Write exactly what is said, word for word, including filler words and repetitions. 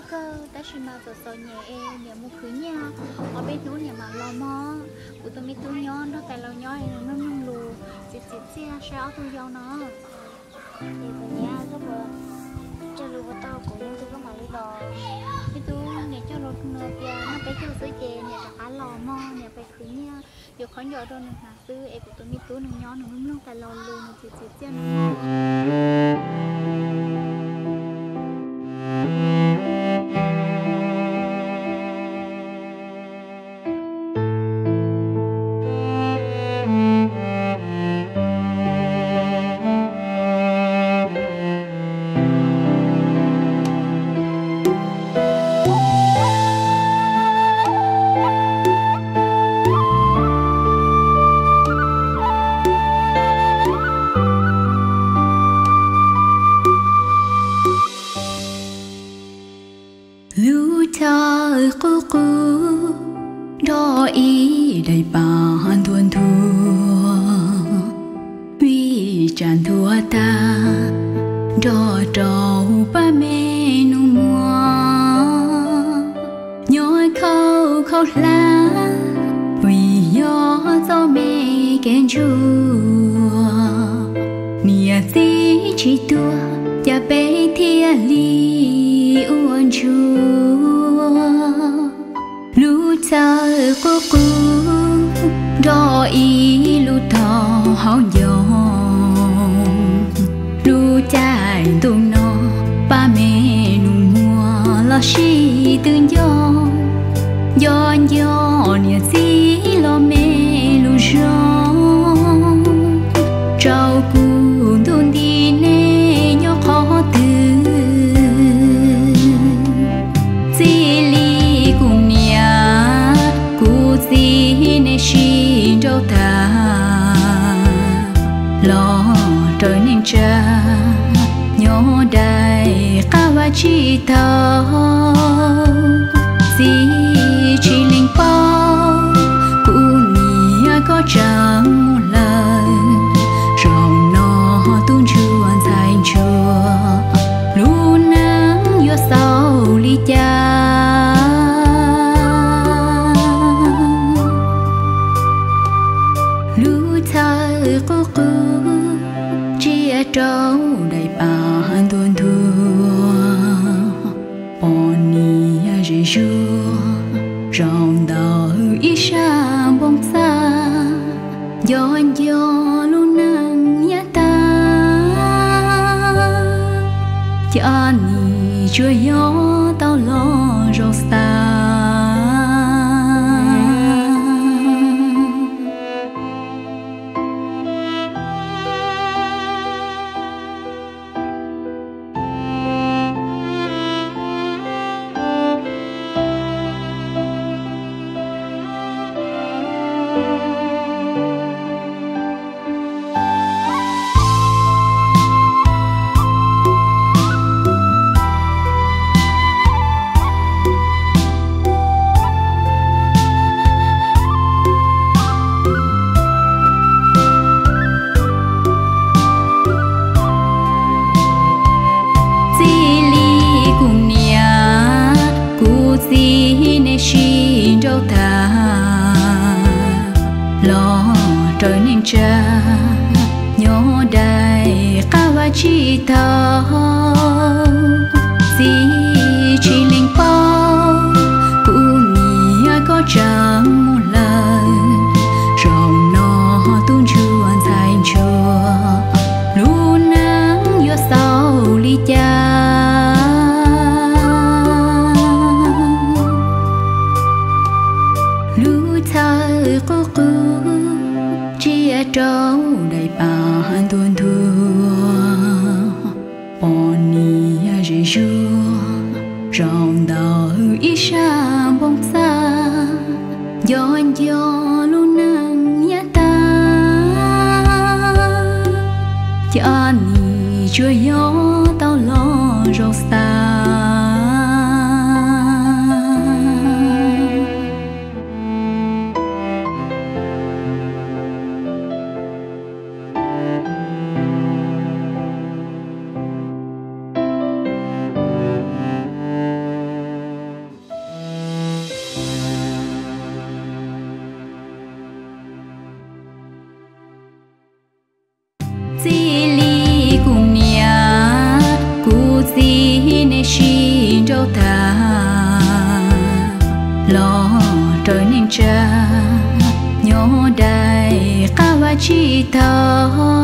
cơ ta chỉ mà giờ giờ nhẹ nhẹ một khứ nha ở bênนู้นnhà mà lo mò của tôi mấy túi nhon nó tại lo nhoi nó nung lù chỉ chỉ chia sao tôi giàu nó thì bây giờ các bạn cho lưu vào tao cũng như tôi có mà lấy đồ cái túi nhẹ cho lột nửa kia nó bé cho sữa chè nhẹ cả lo mò nhẹ bé khứ nha giờ khó nhớ đâu nè hả sư em của tôi mấy túi nó nhon nó nung tại lo lù nó chỉ chỉ chia nó đầy bàn tuôn thua vì chẳng thua ta đò trâu ba mẹ nụ mùa nhói khâu khâu lá vì gió gió mẹ kén chua mía tí chỉ tua ya bé thia li uốn chua lu cha cô cô đo ý lu thọ hao dòng lu chạy tung nó ba mẹ nụ mùa lo xí tương gió gió gió nia xí lo mẹ lu rong trao cuồng tuôn đi nè nhó khó từ xí li cùng nia cu xí nè xí đâu ta lo trời nên cha nhó đầy cá và chi thao xí chỉ linh bao cu nia có chẳng một lời rong nó tuôn chuồn thành chùa lu nắng gió sau ly cha lu thơ cô cô chia trâu đầy bàn tuôn thua bọn nia rì rùa rong đào ý xa bông xa gió gió lu nắng nhá ta cha ni chưa gió tao lo rong xa đâu ta lo trời nên cha nhó đầy cá và chi thao xí chỉ linh bao cu nia có chẳng một lời rong nó tuôn chuồn thành chùa lu nắng gió sau ly cha cô cô chia trâu đầy bàn tuôn thua bọn nia rì rùa rong đào ý xa bông xa gió gió lu nắng nhá ta cha ni chưa gió tao lo rong xa lo trời nên cha nhỏ đại ca và chi thọ